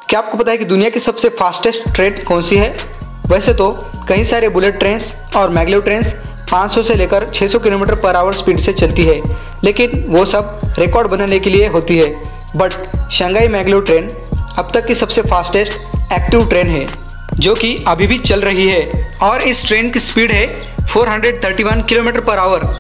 क्या आपको पता है कि दुनिया की सबसे फास्टेस्ट ट्रेन कौन सी है? वैसे तो कई सारे बुलेट ट्रेन्स और मैग्लेव ट्रेन्स 500 से लेकर 600 किलोमीटर पर आवर स्पीड से चलती है, लेकिन वो सब रिकॉर्ड बनाने के लिए होती है। बट शंघाई मैग्लेव ट्रेन अब तक की सबसे फास्टेस्ट एक्टिव ट्रेन है, जो कि अभी भी चल रही है और इस ट्रेन की स्पीड है 431 किलोमीटर पर आवर।